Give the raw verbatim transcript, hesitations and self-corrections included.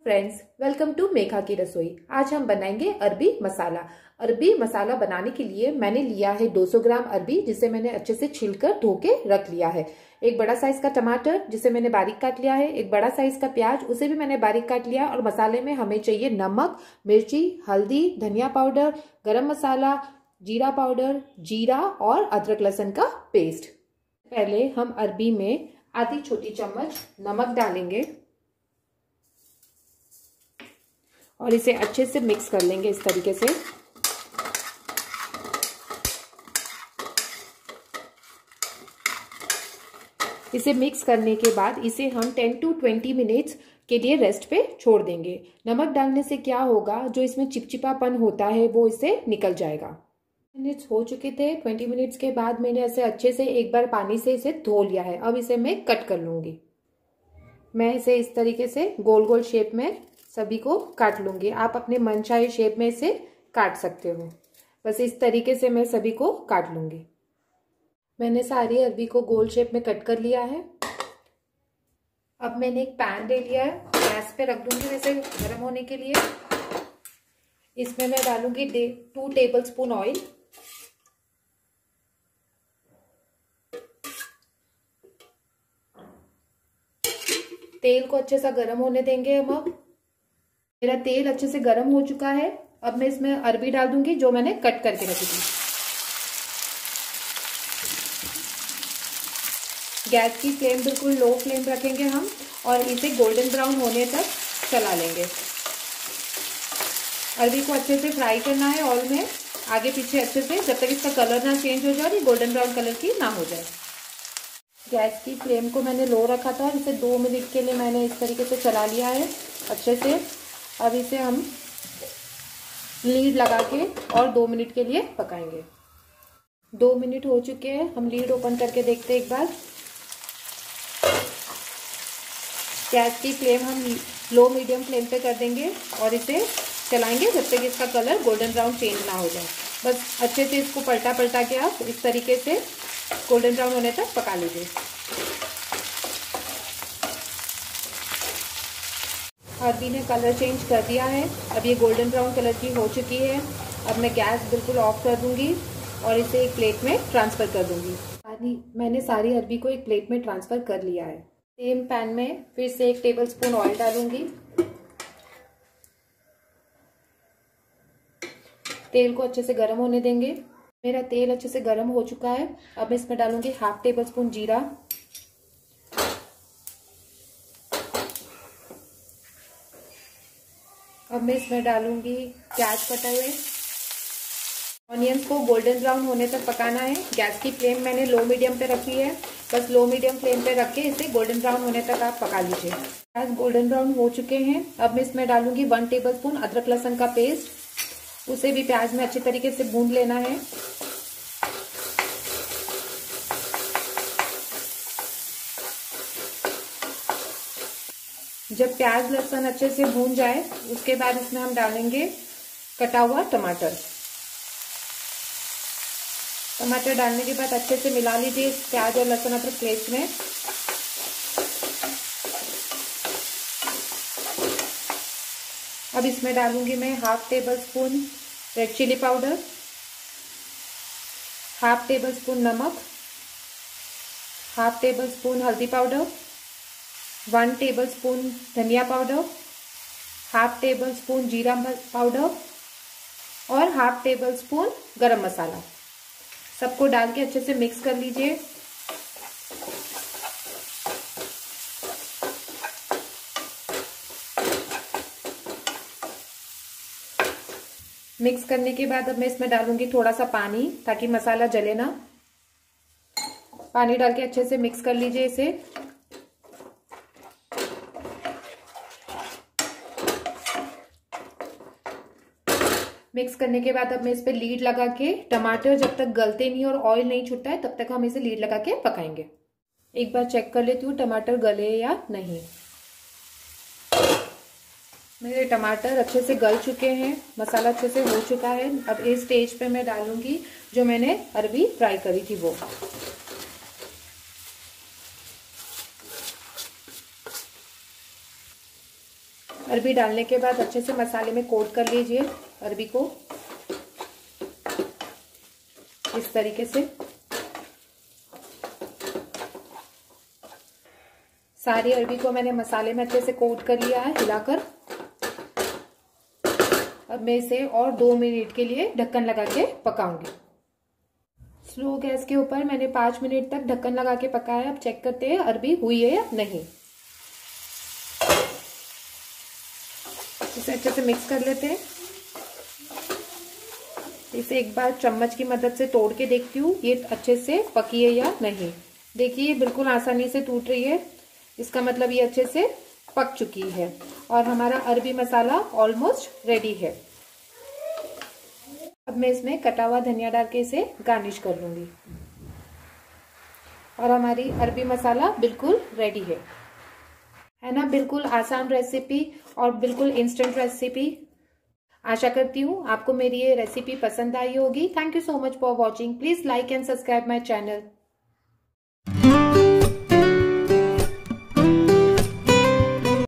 Friends, welcome to Megha की रसोई। आज हम बनाएंगे अरबी मसाला। अरबी मसाला बनाने के लिए मैंने लिया है दो सौ ग्राम अरबी, जिसे मैंने अच्छे से छिलकर धो के रख लिया है। एक बड़ा साइज का टमाटर जिसे मैंने बारीक काट लिया है। एक बड़ा साइज का प्याज, उसे भी मैंने बारीक काट लिया। और मसाले में हमें चाहिए नमक, मिर्ची, हल्दी, धनिया पाउडर, गरम मसाला, जीरा पाउडर, जीरा और अदरक लहसुन का पेस्ट। पहले हम अरबी में आधी छोटी चम्मच नमक डालेंगे और इसे अच्छे से मिक्स कर लेंगे इस तरीके से। इसे मिक्स करने के बाद इसे हम टेन टू ट्वेंटी मिनट्स के लिए रेस्ट पे छोड़ देंगे। नमक डालने से क्या होगा, जो इसमें चिपचिपापन होता है वो इससे निकल जाएगा। मिनट्स हो चुके थे। ट्वेंटी मिनट्स के बाद मैंने इसे अच्छे से एक बार पानी से इसे धो लिया है। अब इसे मैं कट कर लूंगी। मैं इसे इस तरीके से गोल गोल शेप में सभी को काट लूंगी। आप अपने मनचाहे शेप में इसे काट सकते हो। बस इस तरीके से मैं सभी को काट लूंगी। मैंने सारी अरबी को गोल शेप में कट कर लिया है। अब मैंने एक पैन ले लिया है, गैस पे रख दूंगी वैसे गर्म होने के लिए। इसमें मैं डालूंगी टू टेबल स्पून ऑयल। तेल को अच्छे से गर्म होने देंगे हम। अब मेरा तेल अच्छे से गर्म हो चुका है। अब मैं इसमें अरबी डाल दूंगी जो मैंने कट करके रखी थी। गैस की फ्लेम बिल्कुल लो फ्लेम रखेंगे हम और इसे गोल्डन ब्राउन होने तक चला लेंगे। अरबी को अच्छे से फ्राई करना है ऑयल में, आगे पीछे अच्छे से, जब तक इसका कलर ना चेंज हो जाए और गोल्डन ब्राउन कलर की ना हो जाए। गैस की फ्लेम को मैंने लो रखा था और इसे दो मिनट के लिए मैंने इस तरीके से चला लिया है अच्छे से। अब इसे हम लीड लगा के और दो मिनट के लिए पकाएंगे। दो मिनट हो चुके हैं। हम लीड ओपन करके देखते हैं एक बार। गैस की फ्लेम हम लो मीडियम फ्लेम पे कर देंगे और इसे चलाएंगे जब तक इसका कलर गोल्डन ब्राउन चेंज ना हो जाए। बस अच्छे से इसको पलटा पलटा के आप इस तरीके से गोल्डन ब्राउन होने तक पका लीजिए। अरबी ने कलर चेंज कर दिया है। अब ये गोल्डन ब्राउन कलर की हो चुकी है। अब मैं गैस बिल्कुल ऑफ कर दूंगी और इसे एक प्लेट में ट्रांसफर कर दूंगी। मैंने सारी अरबी को एक प्लेट में ट्रांसफर कर लिया है। सेम पैन में फिर से एक टेबल स्पून ऑयल डालूंगी। तेल को अच्छे से गर्म होने देंगे। मेरा तेल अच्छे से गर्म हो चुका है। अब मैं इसमें डालूंगी हाफ टेबल स्पून जीरा, अब मैं इसमें डालूंगी प्याज कटा हुए। ऑनियंस को गोल्डन ब्राउन होने तक पकाना है। गैस की फ्लेम मैंने लो मीडियम पे रखी है। बस लो मीडियम फ्लेम पे रख के इसे गोल्डन ब्राउन होने तक आप पका लीजिए। प्याज गोल्डन ब्राउन हो चुके हैं। अब मैं इसमें डालूंगी वन टेबल स्पून अदरक लहसुन का पेस्ट। उसे भी प्याज में अच्छे तरीके से भून लेना है। जब प्याज लहसुन अच्छे से भून जाए उसके बाद इसमें हम डालेंगे कटा हुआ टमाटर। टमाटर डालने के बाद अच्छे से मिला लीजिए इस प्याज और लहसुन अदरक पेस्ट में। अब इसमें डालूंगी मैं half tablespoon red chilli powder, half tablespoon नमक, हाफ टेबल स्पून हल्दी पाउडर, वन टेबल स्पून धनिया पाउडर, हाफ टेबल स्पून जीरा पाउडर और half tablespoon garam masala. सबको डाल के अच्छे से मिक्स कर लीजिए। मिक्स करने के बाद अब मैं इसमें डालूंगी थोड़ा सा पानी ताकि मसाला जले ना। पानी डाल के अच्छे से मिक्स कर लीजिए इसे। मिक्स करने के बाद अब मैं इस पे लीड लगा के, टमाटर जब तक गलते नहीं और ऑयल नहीं छूटता है तब तक हम इसे लीड लगा के पकाएंगे। एक बार चेक कर लेती हूँ टमाटर गले या नहीं। मेरे टमाटर अच्छे से गल चुके हैं, मसाला अच्छे से हो चुका है। अब इस स्टेज पे मैं डालूंगी जो मैंने अरबी फ्राई करी थी वो। अरबी डालने के बाद अच्छे से मसाले में कोट कर लीजिए अरबी को इस तरीके से। सारी अरबी को मैंने मसाले में अच्छे से कोट कर लिया है हिलाकर। अब मैं इसे और दो मिनट के लिए ढक्कन लगा के पकाऊंगी। स्लो गैस के ऊपर मैंने पांच मिनट तक ढक्कन लगा के पकाया। अब चेक करते हैं अरबी हुई है या नहीं। इसे अच्छे से मिक्स कर लेते हैं। इसे एक बार चम्मच की मदद से तोड़ के देखती हूँ ये अच्छे से पकी है या नहीं। देखिए बिल्कुल आसानी से टूट रही है, इसका मतलब ये अच्छे से पक चुकी है और हमारा अरबी मसाला ऑलमोस्ट रेडी है। अब मैं इसमें कटा हुआ धनिया डाल के इसे गार्निश कर लूंगी और हमारी अरबी मसाला बिल्कुल रेडी है है ना। बिल्कुल आसान रेसिपी और बिल्कुल इंस्टेंट रेसिपी। आशा करती हूँ आपको मेरी ये रेसिपी पसंद आई होगी। Thank you so much for watching. Please like and subscribe my channel.